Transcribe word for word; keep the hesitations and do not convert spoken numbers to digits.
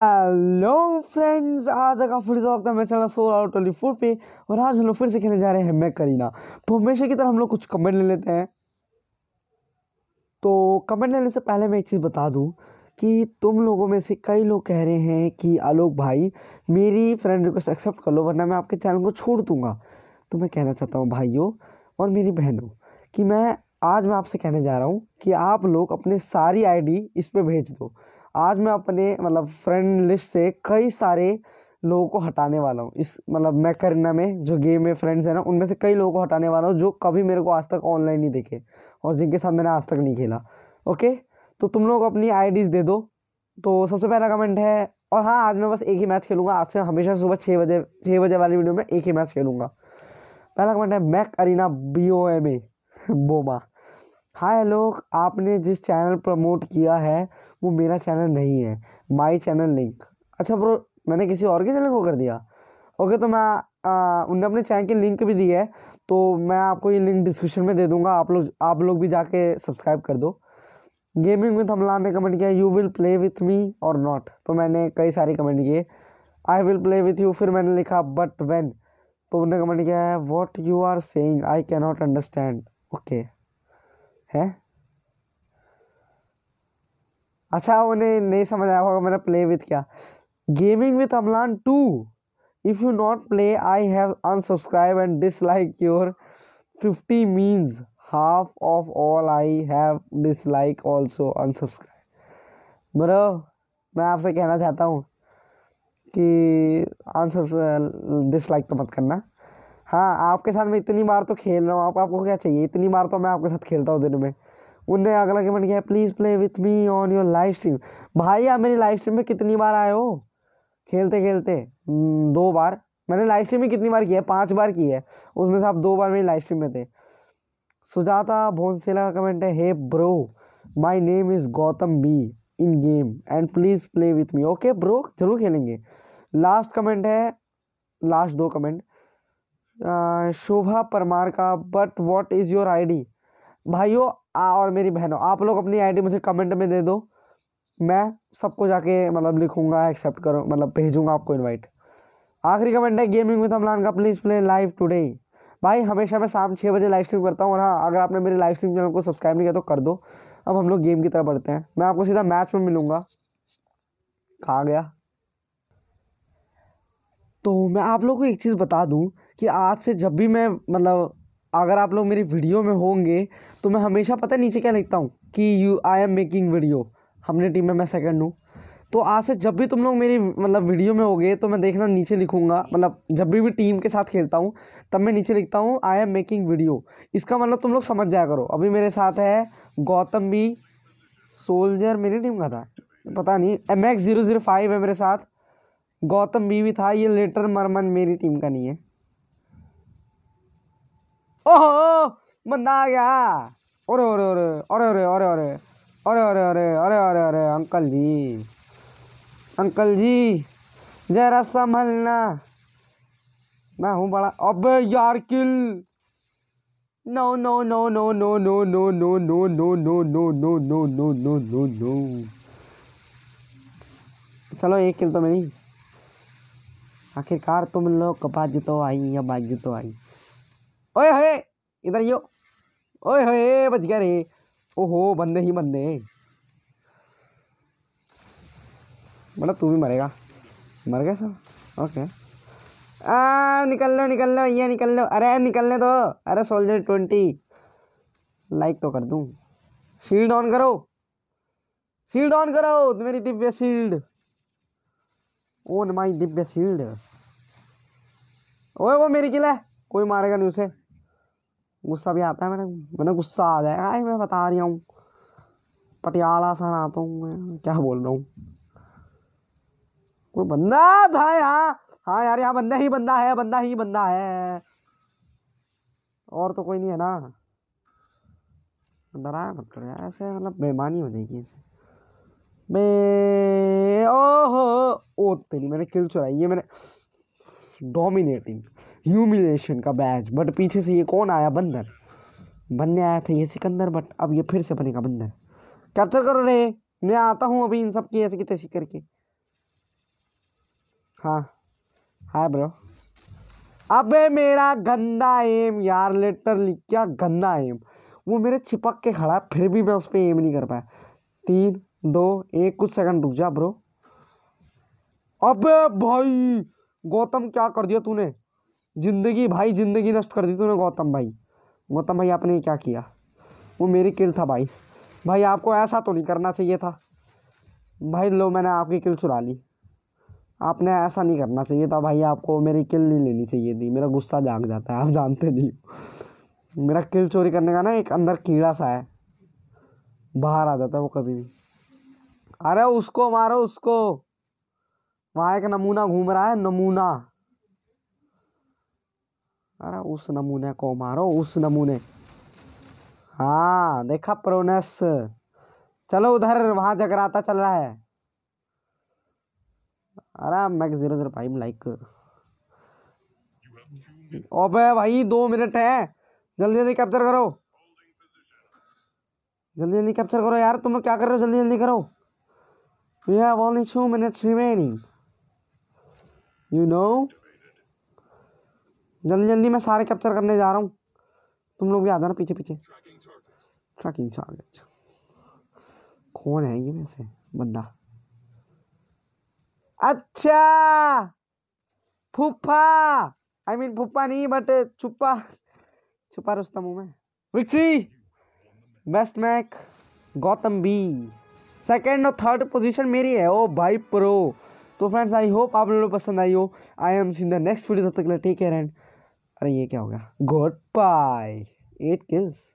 Hello friends, आज का फिर से वक्त है मैं channel soul out twenty four पे। और आज हम लोग फिर से खेलने जा रहे हैं मैक करीना। तो हमेशा की तरह हम लोग कुछ कमेंट ले लेते हैं। तो कमेंट लेने से पहले मैं एक चीज़ बता दूं कि तुम लोगों में से कई लोग कह रहे हैं कि आलोक भाई मेरी फ्रेंड रिक्वेस्ट एक्सेप्ट कर लो वरना मैं आपके चैनल को छोड़ दूंगा। तो मैं कहना चाहता हूँ भाइयों और मेरी बहनों कि मैं आज मैं आपसे कहने जा रहा हूँ कि आप लोग अपने सारी आईडी इस पे भेज दो। आज मैं अपने मतलब फ्रेंड लिस्ट से कई सारे लोगों को हटाने वाला हूँ। इस मतलब मैं करना में जो गेम में फ्रेंड्स है ना, उनमें से कई लोगों को हटाने वाला हूँ जो कभी मेरे को आज तक ऑनलाइन नहीं देखे और जिनके साथ मैंने आज तक नहीं खेला। ओके, तो तुम लोग अपनी आईडीज़ दे दो। तो सबसे पहला कमेंट है, और हाँ आज मैं बस एक ही मैच खेलूँगा। आज से हमेशा सुबह छः बजे छः बजे वाली वीडियो में एक ही मैच खेलूँगा। पहला कमेंट है Mac arena B O M A बोमा। हाय लोग, आपने जिस चैनल प्रमोट किया है वो मेरा चैनल नहीं है, माई चैनल लिंक। अच्छा ब्रो, मैंने किसी और के चैनल को कर दिया। ओके, तो मैं आ, उनने अपने चैनल की लिंक भी दी है तो मैं आपको ये लिंक डिस्क्रिप्शन में दे दूंगा। आप लोग आप लोग भी जाके सब्सक्राइब कर दो। गेमिंग विद हमला ने कमेंट किया you will play with me और नॉट। तो मैंने कई सारे कमेंट किए I will play with you, फिर मैंने लिखा बट व्हेन। तो उन्होंने कमेंट किया है what you are saying I can not understand. Okay है, अच्छा उन्हें नहीं समझ आया होगा मेरा प्ले विथ क्या। Gaming with Amlan two, if you not play I have unsubscribe and dislike your fifty means half of all I have dislike also unsubscribe. Bro मैं आपसे कहना चाहता हूँ कि अनसब्सक्राइब डिसलाइक तो मत करना। हाँ, आपके साथ मैं इतनी बार तो खेल रहा हूँ, आप आपको क्या चाहिए, इतनी बार तो मैं आपके साथ खेलता हूँ दिन में। उनने अगला कमेंट किया please play with me on your live stream. भाई आप मेरी लाइव स्ट्रीम में कितनी बार आए हो खेलते खेलते? दो बार। मैंने लाइव स्ट्रीम में कितनी बार की है? पांच बार की है, उसमें से आप दो बार मेरी लाइव स्ट्रीम में थे। सुजाता भोंसेला का कमेंट है hey bro my name is Gautam B in game and please play with me. Okay bro, जरूर खेलेंगे। लास्ट कमेंट है, लास्ट दो कमेंट शोभा परमार का but what is your ID. भाइयों और मेरी बहनों, आप लोग अपनी आईडी मुझे कमेंट में दे दो, मैं सबको जाके मतलब लिखूंगा एक्सेप्ट करो, मतलब भेजूंगा आपको इनवाइट। आखिरी कमेंट है गेमिंग विद अमलान का प्लीज़ प्ले लाइव टुडे। भाई हमेशा मैं शाम छः बजे लाइव स्ट्रीम करता हूँ। और हाँ, अगर आपने मेरे लाइव स्ट्रीम चैनल को सब्सक्राइब नहीं किया तो कर दो। अब हम लोग गेम की तरफ बढ़ते हैं, मैं आपको सीधा मैच में मिलूंगा। कहाँ गया? तो मैं आप लोग को एक चीज़ बता दूं कि आज से जब भी मैं मतलब अगर आप लोग मेरी वीडियो में होंगे तो मैं हमेशा पता नीचे क्या लिखता हूँ कि you I am making video. हमने टीम में मैं सेकंड हूँ। तो आज से जब भी तुम लोग मेरी मतलब वीडियो में होगे तो मैं देखना नीचे लिखूंगा, मतलब जब भी भी टीम के साथ खेलता हूँ तब मैं नीचे लिखता हूँ आई एम मेकिंग वीडियो। इसका मतलब तुम लोग समझ जाया करो। अभी मेरे साथ है गौतम बी सोल्जर, मेरी टीम का था पता नहीं, M X zero zero five है मेरे साथ, गौतम बी भी था। ये लेटर मरमन मेरी टीम का नहीं है। ओहो बंदा आ गया। अरे अरे अरे अरे अरे अरे अरे अरे अरे अरे अरे अरे अरे अंकल जी, अंकल जी जरा संभलना, मैं हूँ बड़ा। अबे यार kill, no no no no no no no no no no no no no no no no no no. चलो एक किल तो मेरी। आखिरकार तुम लोग बाज तो आई या बाज तो आई। ओए होए इधर यो, ओए होए बच गया रे। ओहो बंदे ही बंदे, मतलब तू भी मरेगा। मर गया सब, ओके। आ निकल लो निकल लो ये निकल लो, अरे निकलने दो। अरे सोल्जर ट्वेंटी लाइक तो कर दूं। शील्ड ऑन करो, शील्ड ऑन करो, तो मेरी Divya shield own my Divya shield. ओए वो मेरी किल है, कोई मारेगा नहीं उसे। गुस्सा भी आता है मैंने मैंने गुस्सा आ जाएगा। आई मैं बता रही हूँ पटियाला सा आता हूँ मैं, क्या बोल रहा हूँ। कोई बंदा था यहाँ, हाँ यार यहाँ बंदा ही बंदा है, बंदा ही बंदा है, और तो कोई नहीं है ना। डराया मत करो यार ऐसे, मतलब बेईमानी हो जाएगी ऐसे। बे ओहो ओ तेरी, मैंने किल चुराई है मैंने। डोमिनेटिंग ह्यूमिलेशन का बैच, बट पीछे से ये कौन आया? बंदर बनने आया था ये सिकंदर, बट अब ये फिर से बनेगा बंदर। कैप्चर करो रे, मैं आता हूँ अभी इन सब की ऐसे की तैसी करके। हाँ हाय ब्रो। अबे मेरा गंदा एम यार, लिटरली क्या गंदा एम। वो मेरे चिपक के खड़ा फिर भी मैं उस पर एम नहीं कर पाया। तीन दो एक, कुछ सेकंड रुक जा ब्रो। अबे भाई गौतम क्या कर दिया तूने, जिंदगी भाई जिंदगी नष्ट कर दी तूने गौतम भाई। गौतम भाई आपने क्या किया, वो मेरी किल था भाई। भाई आपको ऐसा तो नहीं करना चाहिए था भाई। लो मैंने आपकी किल चुरा ली, आपने ऐसा नहीं करना चाहिए था भाई। आपको मेरी किल नहीं लेनी चाहिए थी। मेरा गुस्सा जाग जाता है, आप जानते नहीं। मेरा किल चोरी करने का ना एक अंदर कीड़ा सा है, बाहर आ जाता है वो कभी भी। अरे उसको मारो उसको, वहां एक नमूना घूम रहा है, नमूना। अरे उस नमूने को मारो, उस नमूने। हाँ देखा प्रोनेस। चलो उधर, वहां जगराता चल रहा है। अरे Mac zero zero five like. अबे भाई दो मिनट है, जल्दी जल्दी कैप्चर करो, जल्दी जल्दी कैप्चर करो यार। तुम लोग क्या कर रहे हो, जल्दी जल्दी करो। We have only two minutes remaining. You know? जल्दी जल्दी मैं सारे कैप्चर करने जा रहा हूँ, तुम लोग भी आ जाना पीछे पीछे। ट्रैकिंग टारगेट कौन है ये में से बंदा? अच्छा फूफा, आई मीन फूफा नहीं बट छुपा छुपा रुस्तम हूँ मैं। Victory best Mac Gautam B, second और थर्ड पोजीशन मेरी है। ओ भाई प्रो। तो फ्रेंड्स आई होप आप लोगों को पसंद आई हो। I am seen the next video, तब तक के लिए टेक केयर एंड अरे ये क्या हो गया, गुड बाय। Eight kills.